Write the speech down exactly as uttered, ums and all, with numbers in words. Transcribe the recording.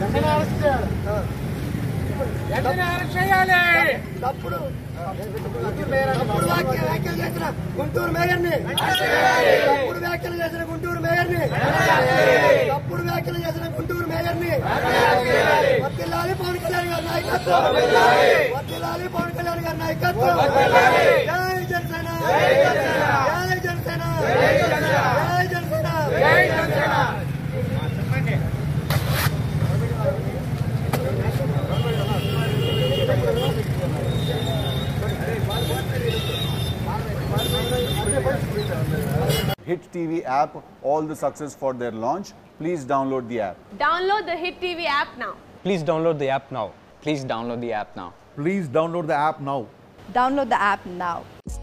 తప్పుడు వ్యాఖ్యలు చేసిన గుంటూరు మేయర్ని తప్పుడు వ్యాఖ్యలు చేసిన గుంటూరు మేయర్ని తప్పుడు వ్యాఖ్యలు చేసిన గుంటూరు మేయర్ని వర్ధిల్లాలి పవన్ కళ్యాణ్ గారి నాయకత్వం వర్ధిల్లాలి పవన్ కళ్యాణ్ గారి నాయకత్వం జై జనసేన జై జనసేన జై జనసేన జై Janasena Hit T V app, all the success for their launch. Please download the app. Download the Hit T V app now. Please download the app now. Please download the app now. Please download the app now. Download the app now.